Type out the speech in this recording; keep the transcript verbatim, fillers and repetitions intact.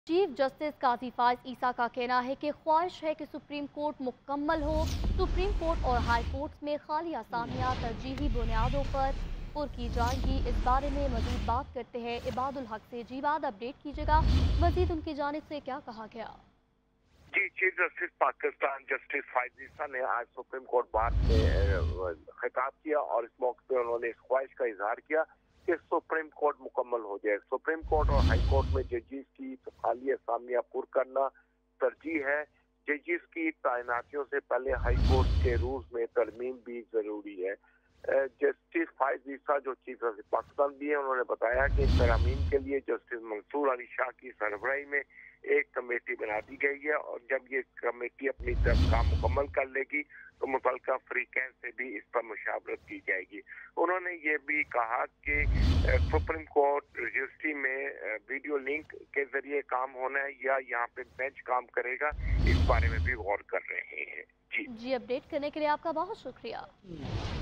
Chief justice काजी फाइज ईसा का कहना है कि ख्वाहिश है कि सुप्रीम कोर्ट मुकम्मल हो। सुप्रीम कोर्ट और हाई कोर्ट में खाली असामियाँ तरजीही बुनियादों पर पुर की जाएंगी। इस बारे में मजीद बात करते हैं इबादुल हक से। जी बाद अपडेट कीजिएगा, मजीद उनकी जानिब से क्या कहा गया। जी, chief justice Pakistan justice Faiz Isa ने आज सुप्रीम कोर्ट बार में खिताब किया और इस मौके पर उन्होंने इस ख्वाहिश का इजहार किया कि सुप्रीम कोर्ट मुकम्मल हो जाए। सुप्रीम कोर्ट और हाई कोर्ट में जजिस की खाली असामियाँ पुर करना तरजीह है। जजिस की तैनातियों से पहले हाई कोर्ट के रूल्स में तरमीम भी जरूरी है। जस्टिस फाइज ईसा जो चीफ जस्टिस पाकिस्तान भी है, उन्होंने बताया कि तरमीम के लिए जस्टिस मंसूर अली शाह की सरबराही में एक कमेटी बना दी गई है और जब ये कमेटी अपनी तरफ काम मुकम्मल कर लेगी तो मुतल्लिका फ्रीकैन से भी इस पर मुशावरत की जाएगी। उन्होंने ये भी कहा कि सुप्रीम कोर्ट रजिस्ट्री में वीडियो लिंक के जरिए काम होना है या यहाँ पे बेंच काम करेगा, इस बारे में भी गौर कर रहे हैं। जी जी अपडेट करने के लिए आपका बहुत शुक्रिया।